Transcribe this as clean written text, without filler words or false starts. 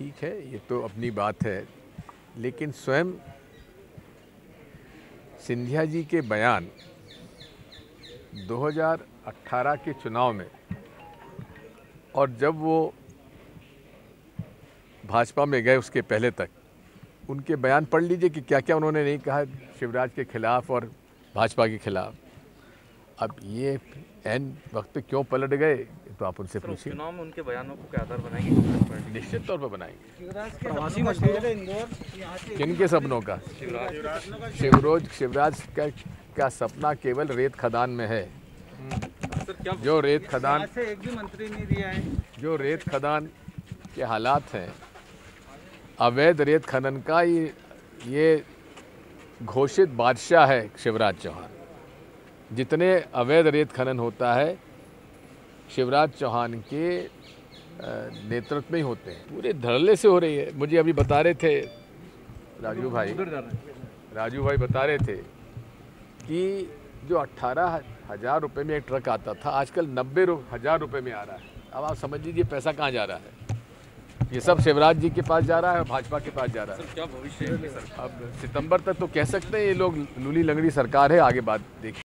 ठीक है, ये तो अपनी बात है, लेकिन स्वयं सिंधिया जी के बयान 2018 के चुनाव में और जब वो भाजपा में गए उसके पहले तक उनके बयान पढ़ लीजिए कि क्या क्या उन्होंने नहीं कहा शिवराज के खिलाफ और भाजपा के खिलाफ। अब ये एन वक्त पे क्यों पलट गए तो आप उनसे पूछिए। चुनाव में उनके बयानों को क्या आधार बनाएंगे? निश्चित तौर पर बनाएंगे। बनाएंगे किन के सपनों का? शिवराज का सपना केवल रेत खदान में है। जो रेत खदान से एक भी मंत्री नहीं दिया है। जो रेत खदान के हालात हैं, अवैध रेत खनन का ये घोषित बादशाह है शिवराज चौहान। जितने अवैध रेत खनन होता है शिवराज चौहान के नेतृत्व में ही होते हैं। पूरे धड़ल्ले से हो रही है। मुझे अभी बता रहे थे राजू भाई बता रहे थे कि जो 18,000 रुपये में एक ट्रक आता था आजकल 90,000 रुपये में आ रहा है। अब आप समझ लीजिए पैसा कहाँ जा रहा है। ये सब शिवराज जी के पास जा रहा है और भाजपा के पास जा रहा है। क्या भविष्य है? अब सितंबर तक तो कह सकते हैं ये लोग लूली लंगड़ी सरकार है, आगे बात देखिए।